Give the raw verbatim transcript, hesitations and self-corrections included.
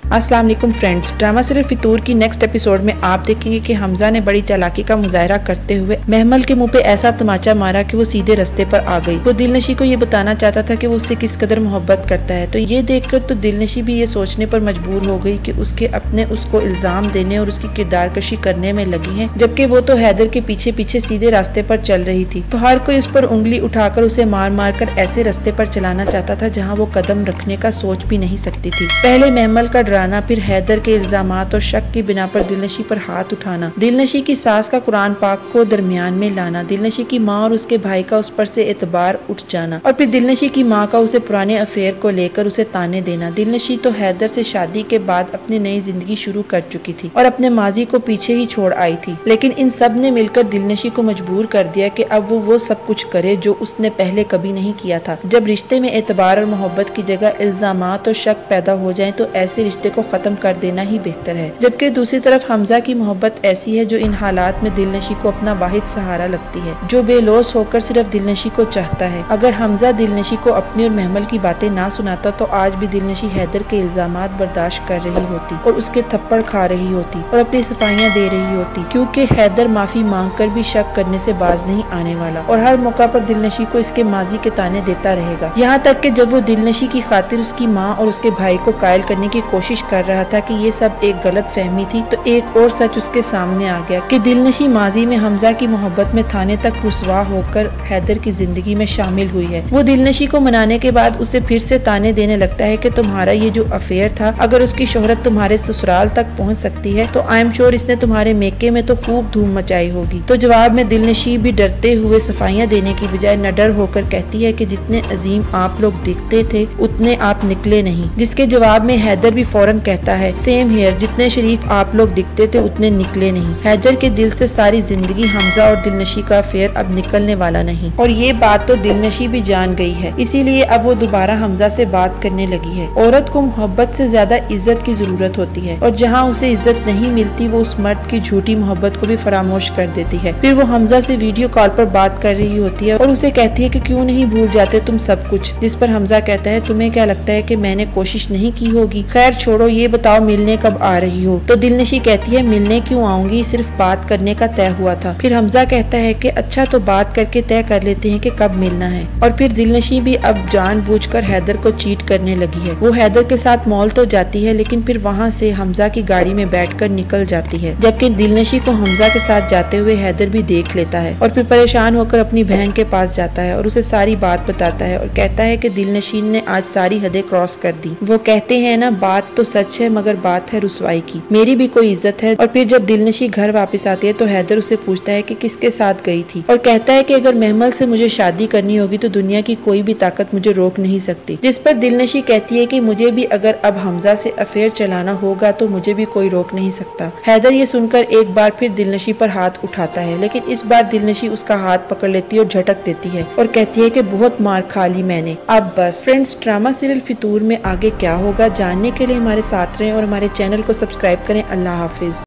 अस्सलाम वालेकुम friends, drama serial फितूर की नेक्स्ट एपिसोड में आप देखेंगे कि हमजा ने बड़ी चालाकी का मुजाहरा करते हुए महमल के मुंह पे ऐसा तमाचा मारा कि वो सीधे रास्ते पर आ गई। वो दिलनशी को ये बताना चाहता था कि वो उससे किस कदर मोहब्बत करता है। तो ये देखकर तो दिलनशी भी ये सोचने पर मजबूर हो गई कि उसके अपने उसको इल्जाम देने और उसकी किरदार कशी करने में लगी है, जबकि वो तो हैदर के पीछे पीछे सीधे रास्ते पर चल रही थी। तो हर कोई उस पर उंगली उठाकर उसे मार मार कर ऐसे रास्ते पर चलाना चाहता था जहाँ वो कदम रखने का सोच भी नहीं सकती थी। पहले महमल का डराना, फिर हैदर के इल्जामात और शक की बिना पर दिलनशी पर हाथ उठाना, दिलनशी की सास का कुरान पाक को दरमियान में लाना, दिलनशी की माँ और उसके भाई का उस पर से एतबार उठ जाना, और फिर दिलनशी की माँ का उसे पुराने अफेयर को लेकर उसे ताने देना। दिलनशी तो हैदर से शादी के बाद अपनी नई जिंदगी शुरू कर चुकी थी और अपने माजी को पीछे ही छोड़ आई थी, लेकिन इन सब ने मिलकर दिलनशी को मजबूर कर दिया कि अब वो वो सब कुछ करे जो उसने पहले कभी नहीं किया था। जब रिश्ते में एतबार और मोहब्बत की जगह इल्जामात और शक पैदा हो जाए तो ऐसे रिश्ते को खत्म कर देना ही बेहतर है। जबकि दूसरी तरफ हमजा की मोहब्बत ऐसी है जो इन हालात में दिलनशी को अपना वाहिद सहारा लगती है, जो बेलोस होकर सिर्फ दिलनशी को चाहता है। अगर हमजा दिलनशी को अपनी और महमल की बातें ना सुनाता तो आज भी दिलनशी हैदर के इल्जामात बर्दाश्त कर रही होती और उसके थप्पड़ खा रही होती और अपनी सफाइयाँ दे रही होती, क्योंकि हैदर माफी मांग कर भी शक करने से बाज नहीं आने वाला और हर मौका पर दिलनशी को इसके माजी के ताने देता रहेगा। यहाँ तक कि जब वो दिलनशी की खातिर उसकी माँ और उसके भाई को कायल करने की कोशिश कर रहा था कि ये सब एक गलत फहमी थी, तो एक और सच उसके सामने आ गया कि दिलनशी माजी में हमजा की मोहब्बत में थाने तक रुसवा होकर हैदर की जिंदगी में शामिल हुई है। वो दिलनशी को मनाने के बाद उसे फिर से ताने देने लगता है कि तुम्हारा ये जो अफेयर था, अगर उसकी शोहरत तुम्हारे ससुराल तक पहुँच सकती है तो आई एम श्योर इसने तुम्हारे मेके में तो खूब धूम मचाई होगी। तो जवाब में दिलनशी भी डरते हुए सफाइयाँ देने की बजाय नडर होकर कहती है कि जितने अजीम आप लोग दिखते थे उतने आप निकले नहीं, जिसके जवाब में हैदर भी फौरन कहता है सेम हियर, जितने शरीफ आप लोग दिखते थे उतने निकले नहीं। हैदर के दिल से सारी जिंदगी हमजा और दिलनशी का अफेयर अब निकलने वाला नहीं, और ये बात तो दिलनशी भी जान गई है, इसीलिए अब वो दोबारा हमजा से बात करने लगी है। औरत को मोहब्बत से ज्यादा इज्जत की जरूरत होती है और जहाँ उसे इज्जत नहीं मिलती वो उस मर्द की झूठी मोहब्बत को भी फरामोश कर देती है। फिर वो हमजा से वीडियो कॉल पर बात कर रही होती है और उसे कहती है कि क्यों नहीं भूल जाते तुम सब कुछ, जिस पर हमजा कहता है तुम्हें क्या लगता है कि मैंने कोशिश नहीं की होगी, खैर छोड़ो, ये बताओ मिलने कब आ रही हो। तो दिलनशी कहती है मिलने क्यों आऊंगी, सिर्फ बात करने का तय हुआ था। फिर हमजा कहता है कि अच्छा तो बात करके तय कर लेते हैं कि कब मिलना है। और फिर दिलनशी भी अब जानबूझकर हैदर को चीट करने लगी है। वो हैदर के साथ मॉल तो जाती है लेकिन फिर वहाँ से हमजा की गाड़ी में बैठकर निकल जाती है, जबकि दिलनशी को हमजा के साथ जाते हुए हैदर भी देख लेता है और फिर परेशान होकर अपनी बहन के पास जाता है और उसे सारी बात बताता है और कहता है कि दिलनशीन ने आज सारी हदें क्रॉस कर दी। वो कहते हैं ना, बात तो सच है मगर बात है रुसवाई की, मेरी भी कोई इज्जत है। और फिर जब दिलनशी घर वापस आती है तो हैदर उसे पूछता है कि किसके साथ गई थी और कहता है कि अगर महमल से मुझे शादी करनी होगी तो दुनिया की कोई भी ताकत मुझे रोक नहीं सकती, जिस पर दिलनशी कहती है कि मुझे भी अगर अब हमजा से अफेयर चलाना होगा तो मुझे भी कोई रोक नहीं सकता। हैदर ये सुनकर एक बार फिर दिलनशी पर हाथ उठाता है, लेकिन इस बार दिलनशी उसका हाथ पकड़ लेती है और झटक देती है और कहती है कि बहुत मार खा ली मैंने, अब बस। फ्रेंड्स, ड्रामा सीरियल फितूर में आगे क्या होगा जानने के लिए हमारे साथ रहें और हमारे चैनल को सब्सक्राइब करें। अल्लाह हाफिज।